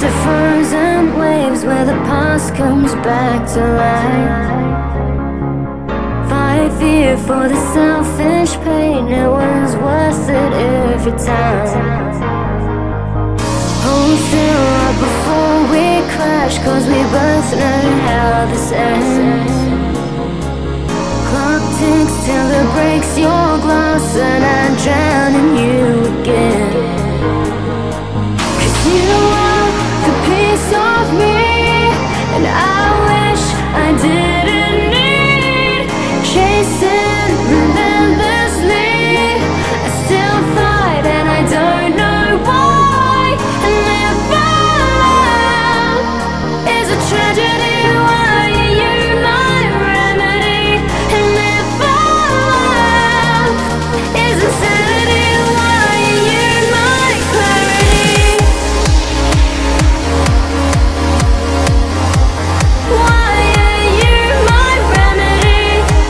to frozen waves where the past comes back to life. Fight fear for the selfish pain, it was worth it every time. Hold still up before we crash, cause we both know how this ends. Clock ticks till it breaks your glass and I drown in you again. Cause you are the piece of me, and I wish I didn't need chasing relentlessly. I still fight and I don't know why. And if our love is a tragedy, why are you my remedy? And if our love is insanity, why are you my clarity? Why are you my remedy?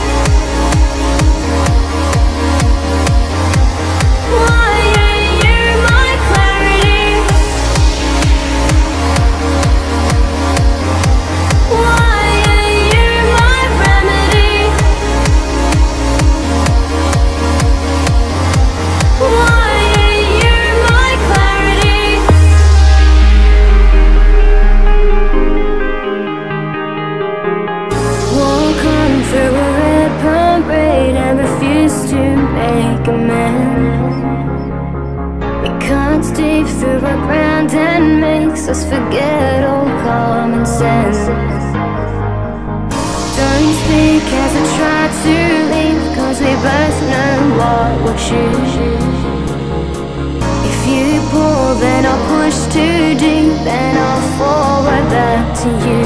Why are you my clarity? Why are you my remedy? Why are you my clarity? Walk on through a red parade and refuse to make amends. It cuts deep through our ground and makes us forget all common sense. Don't speak as I try to leave, cause we both know what we'll choose. If you pull, then I'll push too deep and I'll fall right back to you.